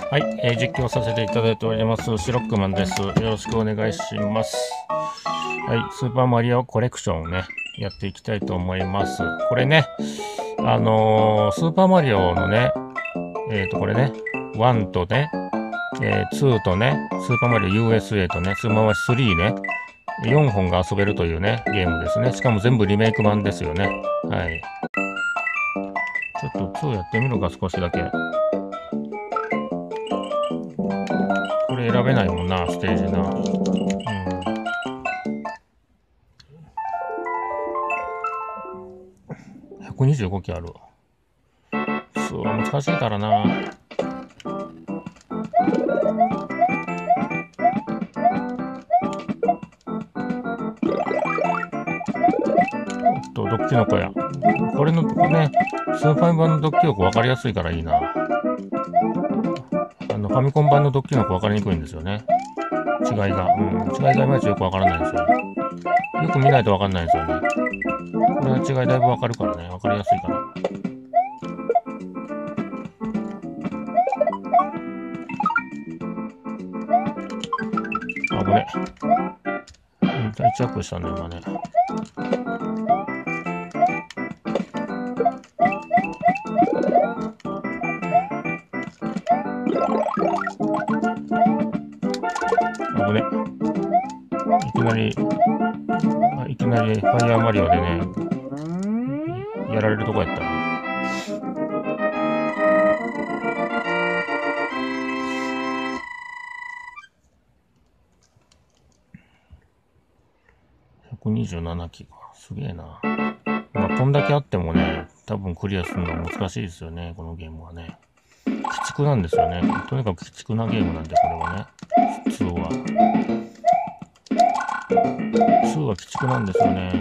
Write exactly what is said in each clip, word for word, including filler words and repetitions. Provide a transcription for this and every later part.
はい、えー実況させていただいておりますシロックマンです。よろしくお願いします。はい、スーパーマリオコレクションをねやっていきたいと思います。これね、あのー、スーパーマリオのね、えっ、ー、とこれね、ワンとね、えー、ツーとね、スーパーマリオ ユーエスエー とね、スーパーマリオスリーね、よんほんが遊べるというねゲームですね。しかも全部リメイク版ですよね。はい。ちょっとツーやってみるか、少しだけ。これ選べないもんな、ステージな。うん。ひゃくにじゅうごきある。ツーは難しいからな。おっと、ドッキノコや。これのね、スーパー版のドッキノコ分かりやすいからいいな。あの、ファミコン版のドッキノコ分かりにくいんですよね。違いが。うん、違いがいまいちよく分からないんですよ。よく見ないと分かんないんですよね。これの違いだいぶ分かるからね、分かりやすいから。あ、これ。大ジャックしたね、今ね。あ、これ。いきなり、いきなりファイヤーマリオでね、やられるとこやったね。ひゃくにじゅうななきか。すげえな。まあ、こんだけあってもね、多分クリアするのは難しいですよね、このゲームはね。鬼畜なんですよね。とにかく鬼畜なゲームなんで、これはね。ツーは。ツーは鬼畜なんですよね。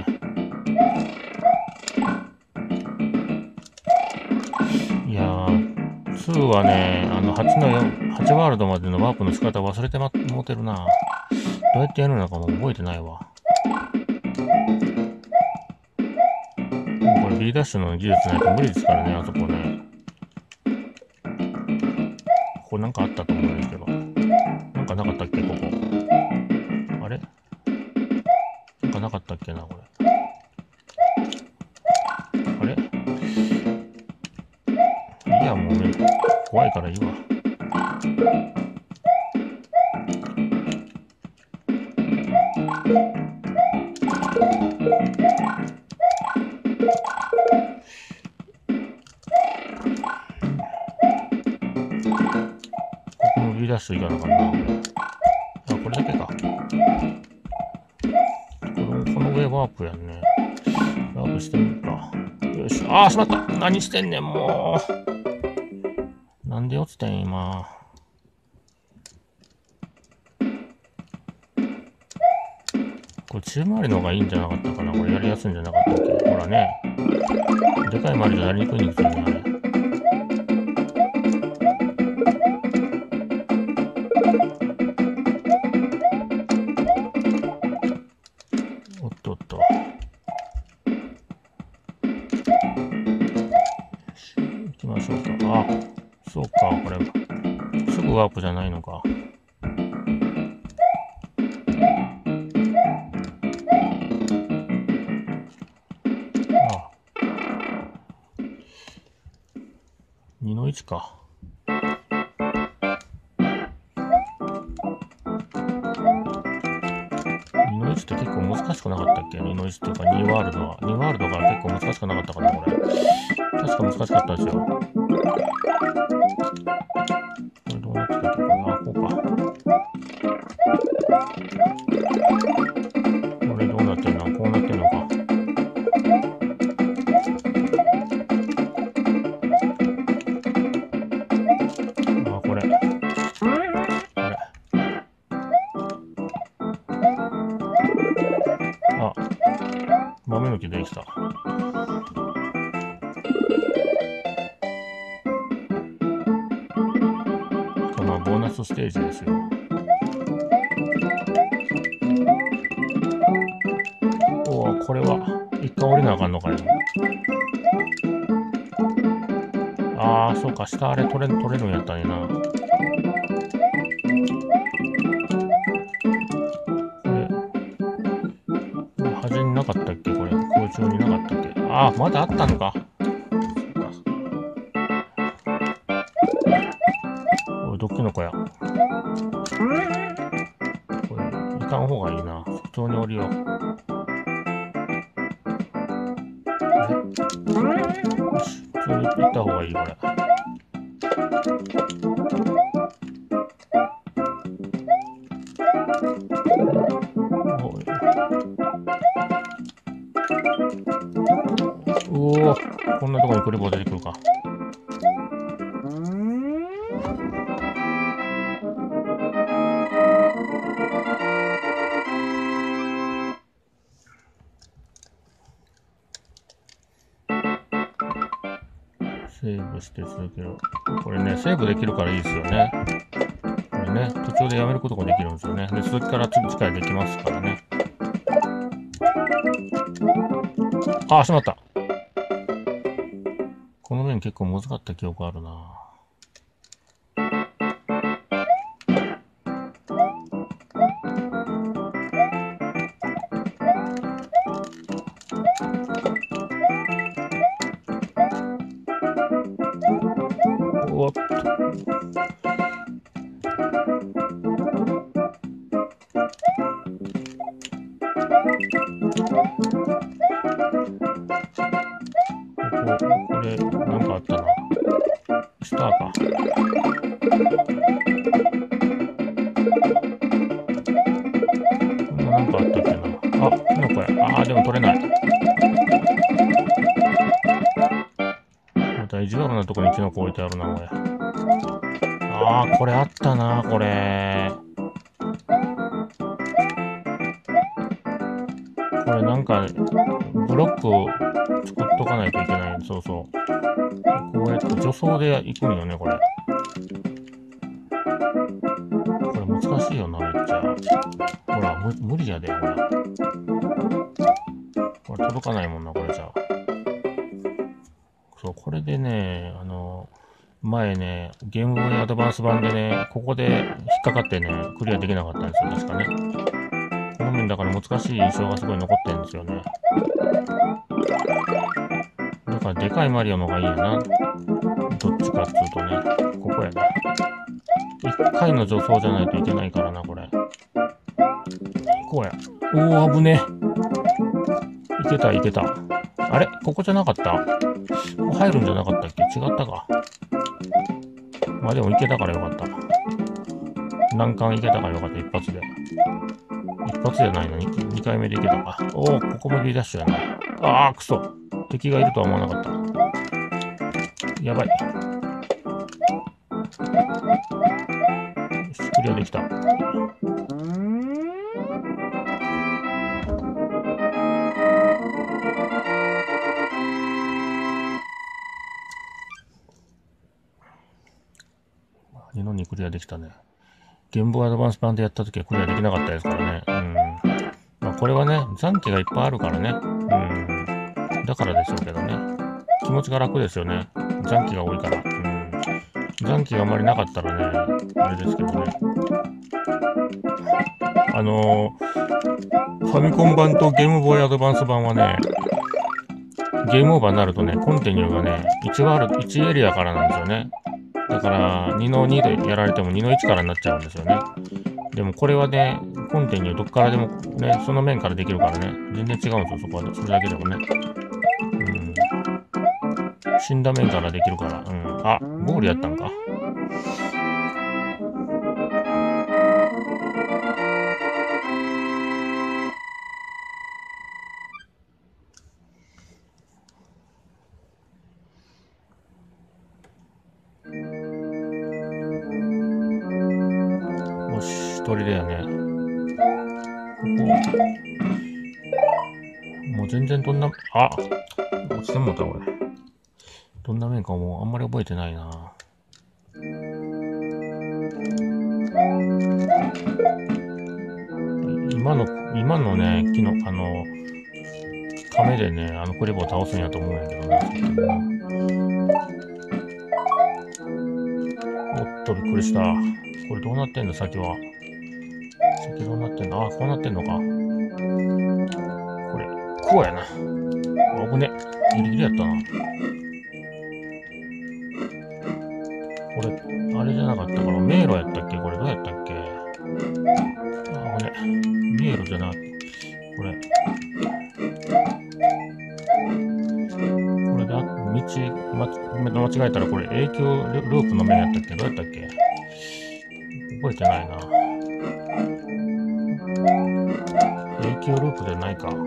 いやー、ツーはね、あのはちのよん、はちワールドまでのワープの仕方忘れてま、もうてるな。どうやってやるのかも覚えてないわ。これ B ダッシュの技術ないと無理ですからね、あそこね。ここなんかあったと思うんですけど。なんかなかったっけ、ここ。あれなんかなかったっけな、これ。あれいや、もうね、怖いからいいわ。ここも B ダッシュいかなあかんな。あ、これだけか。この、この上ワープやんね。ワープしてみるか。よし。あー、しまった。何してんねん、もう。なんで落ちてん、今。これ中回りの方がいいんじゃなかったかな。これやりやすいんじゃなかったっけ。ほらね。でかい回りじゃやりにくいんですよね、あれ。おっとっと。行きましょうか。あ、そうか、これ。すぐワープじゃないのか。あ、にのいちか。にのいちって結構難しくなかったっけ ?に のいちっていうかにワールドは。にワールドが結構難しくなかったかな、これ。確か難しかったですよ。これどうなってたっけかな。あ、こうか。これどうなってんのこうなってんのか。あ、これ。これ。あ、豆抜きできた。まあ、ボーナスステージですよ。おお、これは、一回降りなあかんのかよ。ああ、そうか、下あれ取れ、取れるんやったんやな。 前になかったっけこれ。空中になかったっけ。ああ、まだあったのか。おい、どっちの子や。これ、行かん方がいいな。普通に降りよう。よし、普通に行った方がいい、これ。おお、こんなとこにクレボ出てくるか。セーブして続ける。これね、セーブできるからいいですよね。これね、途中でやめることができるんですよね。で、続きから次回できますからね。あ、しまった。この面結構難かった記憶あるな。おっと。これ、なんかあったな。スターか。こんななんかあったっけな。あ、キノコや。あー、でも取れない。また意地悪なとこにキノコ置いてあるな、これ。あー、これあったな、これ。これなんか、ブロックを作っとかないといけない。そうそう。こうやって助走で行くんよね、これ。これ難しいよな、めっちゃ。ほら、む無理やで、ほら。これ届かないもんな、これじゃ。そう、これでね、あの、前ね、ゲームボーイアドバンス版でね、ここで引っかかってね、クリアできなかったんですよ、確かね。この面だから難しい印象がすごい残ってるんですよね。だからでかいマリオの方がいいやな。どっちかっつうとね、ここやな。一回の助走じゃないといけないからな、これ。こうや。おー、危ね。いけた、いけた。あれここじゃなかった？ここ入るんじゃなかったっけ？違ったか。まあでもいけたからよかった。難関いけたからよかった、一発で。一発じゃないのに、にかいめでいけたか。おお、ここもリダッシュやな。ああ、くそ。敵がいるとは思わなかった。やばい。よし、クリアできた。にのにクリアできたね。ゲームボーイアドバンス版でやった時はクリアできなかったですからね。うん。まあこれはね、残機がいっぱいあるからね。うん。だからでしょうけどね。気持ちが楽ですよね。残機が多いから。うん。残機があまりなかったらね、あれですけどね。あのー、ファミコン版とゲームボーイアドバンス版はね、ゲームオーバーになるとね、コンティニューがね、いちワールド、いちエリアからなんですよね。だから、にのにでやられてもにのいちからになっちゃうんですよね。でもこれはね、コンティニューどっからでもね、その面からできるからね、全然違うんですよ、そこは。それだけでもね。うん。死んだ面からできるから。うん。あ、ゴールやったんか。よし、砦やね。ここ。もう全然どんな、あ、落ちてもうた、これ。どんな面かもうあんまり覚えてないな。今の、今のね、昨日、あの、亀でね、あのクレボを倒すんやと思うんやけどな。おっと、びっくりした。これどうなってんの先は。先どうなってんのあ、こうなってんのか。これ。 こうやな。危ね。ギリギリやったな。これ、あれじゃなかったから、迷路やったっけこれどうやったっけ。あ、危ね。迷路じゃなくて、これ。これだ、道、ま、間違えたらこれ影響ループの面やったっけどうやったっけ。覚えてないな。影響ループでないか。よ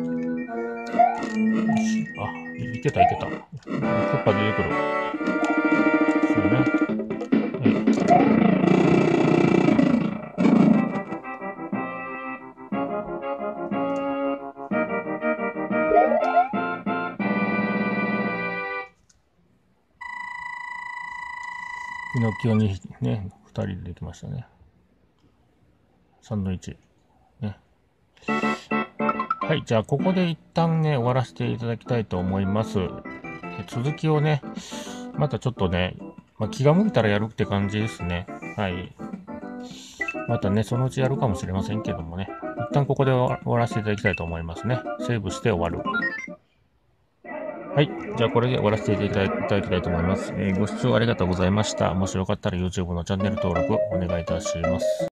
し。あ、いけたいけた。クッパ出てくる。そうね。はい。ピノキオにね、二人できましたね。サンドイッチ。ね。はい、じゃあここで一旦ね、終わらせていただきたいと思います。続きをね、またちょっとね、まあ、気が向いたらやるって感じですね。はい。またね、そのうちやるかもしれませんけどもね、一旦ここで終わらせていただきたいと思いますね。セーブして終わる。はい。じゃあこれで終わらせていただきたいと思います。えー、ご視聴ありがとうございました。もしよかったら YouTube のチャンネル登録お願いいたします。